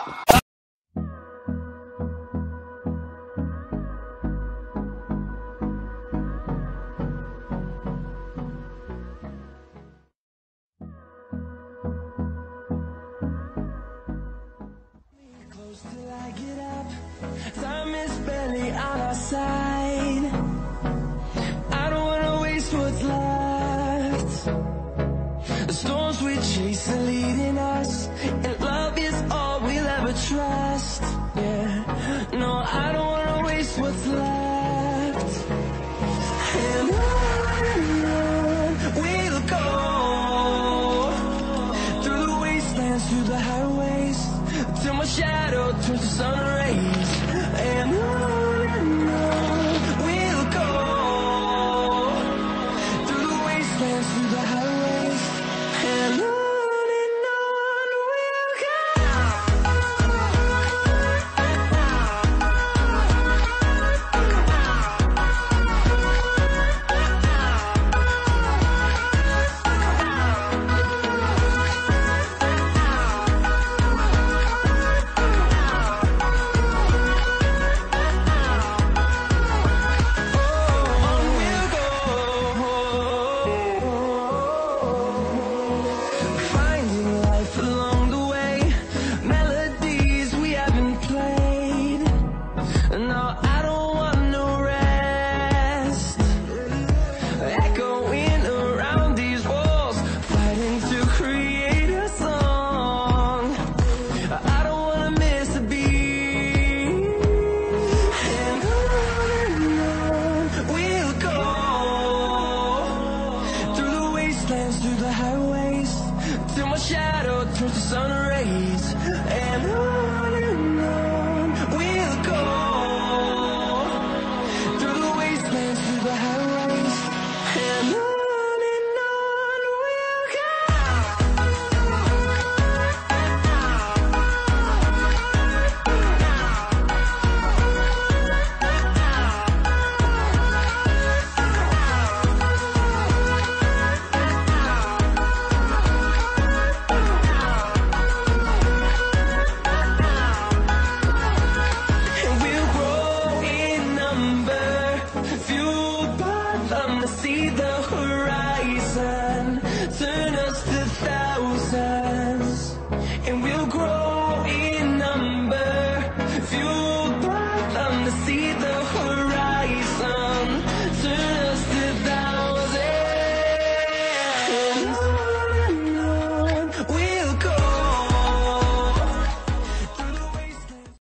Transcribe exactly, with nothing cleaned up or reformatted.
Time is barely on our side. I don't wanna waste what's left. The storms we chase are leading us, and love is all we'll ever trust. Yeah, no, I don't wanna waste what's left. And on we'll go, through the wastelands, through the highways, till my shadow turns to sun rays. And on and on we'll go, through the wastelands, through the highways, and on. Through the highways, till my shadow turns to sun rays. And on and on we'll go, through the wastelands, through the highways, and on. See the horizon.